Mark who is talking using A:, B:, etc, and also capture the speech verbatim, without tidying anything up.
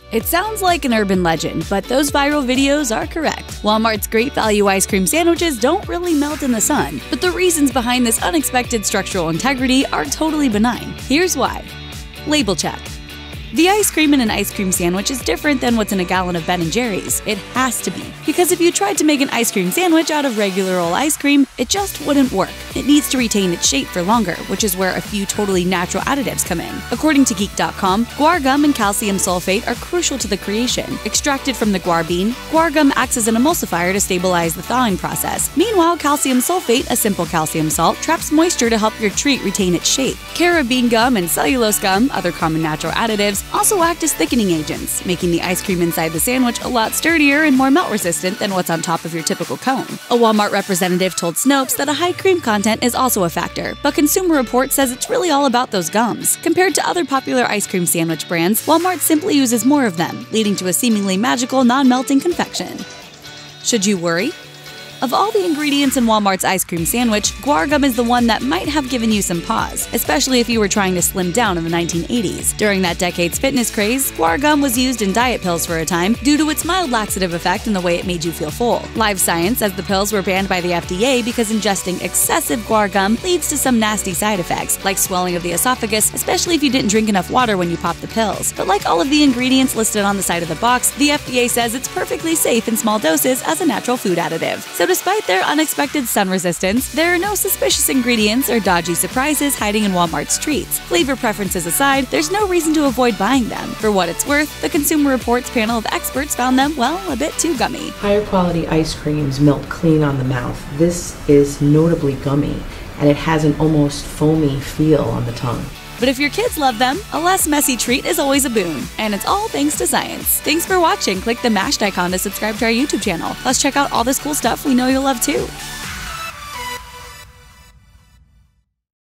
A: It sounds like an urban legend, but those viral videos are correct. Walmart's Great Value ice cream sandwiches don't really melt in the sun, but the reasons behind this unexpected structural integrity are totally benign. Here's why. Label check. The ice cream in an ice cream sandwich is different than what's in a gallon of Ben and Jerry's. It has to be. Because if you tried to make an ice cream sandwich out of regular old ice cream, it just wouldn't work. It needs to retain its shape for longer, which is where a few totally natural additives come in. According to geek dot com, guar gum and calcium sulfate are crucial to the creation. Extracted from the guar bean, guar gum acts as an emulsifier to stabilize the thawing process. Meanwhile, calcium sulfate, a simple calcium salt, traps moisture to help your treat retain its shape. Carabine gum and cellulose gum, other common natural additives, also act as thickening agents, making the ice cream inside the sandwich a lot sturdier and more melt-resistant than what's on top of your typical cone. A Walmart representative told Snopes that a high cream content is also a factor, but Consumer Reports says it's really all about those gums. Compared to other popular ice cream sandwich brands, Walmart simply uses more of them, leading to a seemingly magical, non-melting confection. Should you worry? Of all the ingredients in Walmart's ice cream sandwich, guar gum is the one that might have given you some pause, especially if you were trying to slim down in the nineteen eighties. During that decade's fitness craze, guar gum was used in diet pills for a time due to its mild laxative effect and the way it made you feel full. Live Science says the pills were banned by the F D A because ingesting excessive guar gum leads to some nasty side effects, like swelling of the esophagus, especially if you didn't drink enough water when you popped the pills. But like all of the ingredients listed on the side of the box, the F D A says it's perfectly safe in small doses as a natural food additive. So despite their unexpected sun resistance, there are no suspicious ingredients or dodgy surprises hiding in Walmart's treats. Flavor preferences aside, there's no reason to avoid buying them. For what it's worth, the Consumer Reports panel of experts found them, well, a bit too gummy.
B: Higher quality ice creams melt clean on the mouth. This is notably gummy, and it has an almost foamy feel on the tongue.
A: But if your kids love them, a less messy treat is always a boon. And it's all thanks to science. Thanks for watching. Click the mashed icon to subscribe to our YouTube channel. Plus check out all this cool stuff we know you'll love too.